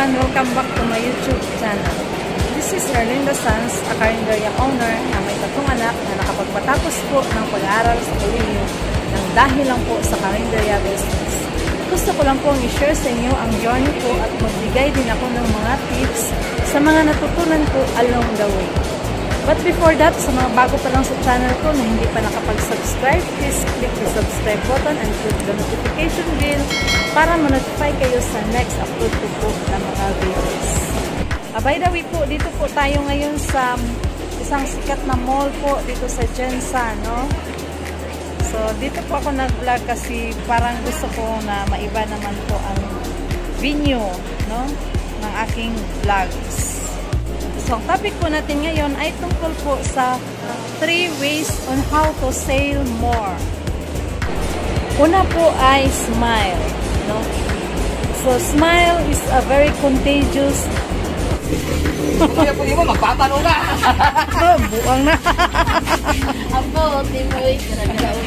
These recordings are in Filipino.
everyone, welcome back to my YouTube channel. This is Erlinda Sanz, a carinderia owner na may 3 anak na nakapagpatapos po ng pag-aaral sa kolehiyo ng dahil lang po sa carinderia business. Gusto ko lang po i-share sa inyo ang journey ko at magbigay din ako ng mga tips sa mga natutunan ko along the way. But before that, sa mga bago pa lang sa channel ko na hindi pa nakapag-subscribe, please click the subscribe button and click the notification bell para ma-notify kayo sa next upload ko po ng mga videos. By the way po, dito po tayo ngayon sa isang sikat na mall po dito sa Jensa, no? So, dito po ako nag-vlog kasi parang gusto ko na maiba naman po ang venue, no? Ng aking vlogs. So, ang topic po natin ngayon ay tungkol po sa 3 ways on how to sell more. Una po ay smile, no? So, smile is a very contagious. Pwede mo, magpapano ka! Buang na! Apo, timoy, karagao.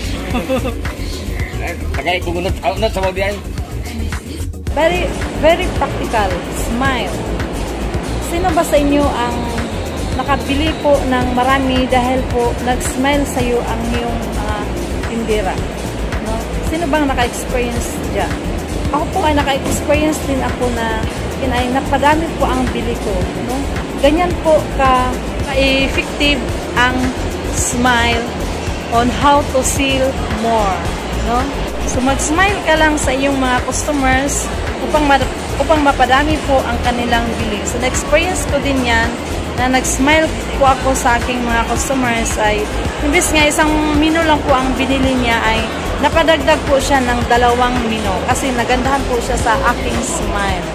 Tagay, kumunod na sa mga Very, very practical. Smile. Sino ba sa inyo ang nakabili po ng marami dahil po nag-smile sa iyo ang iyong tindera? No? Sino bang naka-experience dyan? Ako po ay naka-experience din ako na napadami po ang bili ko. No? Ganyan po ka-effective ang smile on how to sell more. No? So mag-smile ka lang sa iyong mga customers upang mapadami po ang kanilang bili. So, na-experience ko din yan na nag-smile po ako sa aking mga customers ay imbes nga isang menu lang po ang binili niya ay napadagdag po siya ng 2 menu kasi nagandahan po siya sa aking smile.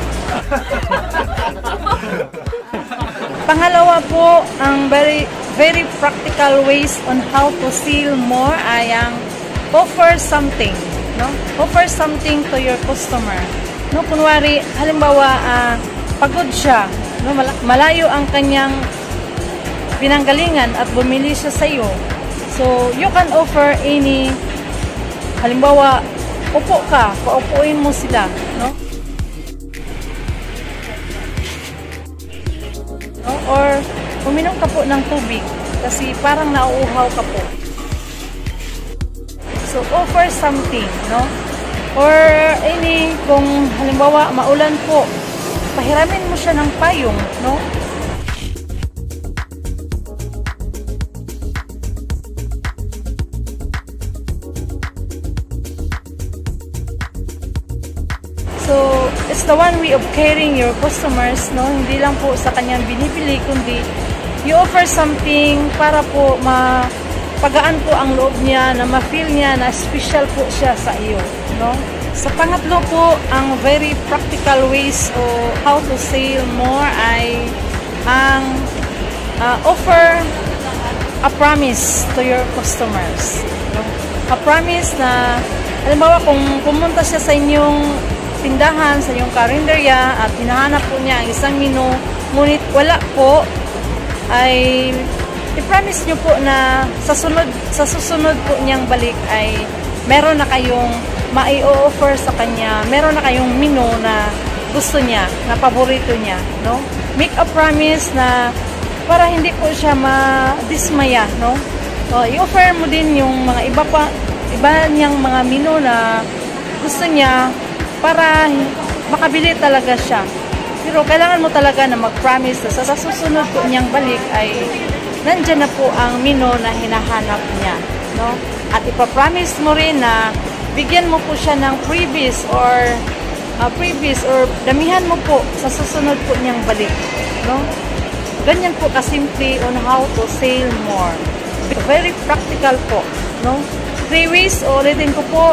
Pangalawa po, ang very practical ways on how to sell more ay ang offer something. No? Offer something to your customer. No, kunwari, halimbawa, pagod siya, no, malayo ang kanyang pinanggalingan at bumili siya sa iyo. So, you can offer any, halimbawa, upo ka, paupuin mo sila, no? No? Or, uminom ka po ng tubig kasi parang nauuhaw ka po. So, offer something, no? Or any, kung halimbawa maulan po, pahiramin mo siya ng payong, no? So, it's the one way of caring your customers, no? Hindi lang po sa kanyang binibili, kundi you offer something para po pagaan po ang loob niya, na ma-feel niya na special po siya sa iyo, no? Sa pangatlo po, ang very practical ways o how to sell more ay ang offer a promise to your customers, no? A promise na, halimbawa kung pumunta siya sa inyong tindahan, sa inyong carinderia at hinahanap po niya ang isang menu, ngunit wala po, ay i-promise nyo po na sa susunod po niyang balik ay meron na kayong mai-offer sa kanya, meron na kayong menu na gusto niya, na paborito niya, no? Make a promise na para hindi po siya ma-dismaya, no? I-offer mo din yung mga iba niyang mga menu na gusto niya para makabili talaga siya. Pero kailangan mo talaga na mag-promise na sa susunod po niyang balik ay nandyan na po ang menu na hinahanap niya, no? At ipapromise mo rin na bigyan mo po siya ng freebies or damihan mo po sa susunod po niyang balik, no? Ganyan po kasimple on how to sell more. Very practical po, no? 3 ways, ulitin ko po.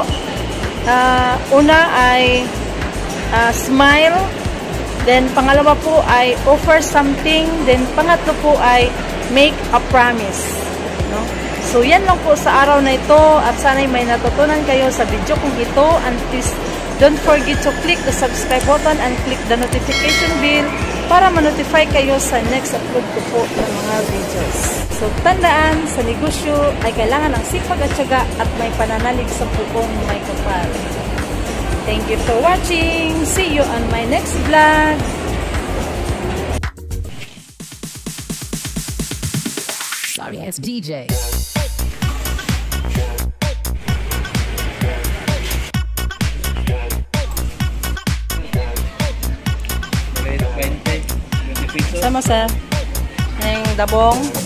Una ay smile. Then, pangalawa po ay offer something. Then, pangatlo po ay make a promise. No? So, yan lang po sa araw na ito. At sana'y may natutunan kayo sa video kong ito. And please, don't forget to click the subscribe button and click the notification bell para ma-notify kayo sa next upload ko po ng mga videos. So, tandaan, sa negosyo ay kailangan ng sipag at tiyaga at may pananalig sa pupong may kapal. Thank you for watching. See you on my next vlog. Sorry, it's DJ. Sama sa yung dabong.